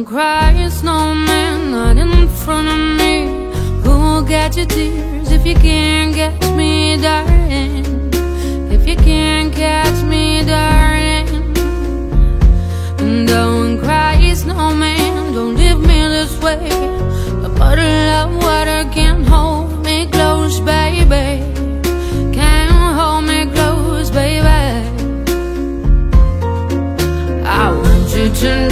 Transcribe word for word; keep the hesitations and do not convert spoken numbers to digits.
Don't cry, snowman, not in front of me. Who'll get your tears if you can't catch me, darling? If you can't catch me, darling. Don't cry, snowman, don't leave me this way. A bottle of water can't hold me close, baby. Can't hold me close, baby. I want you to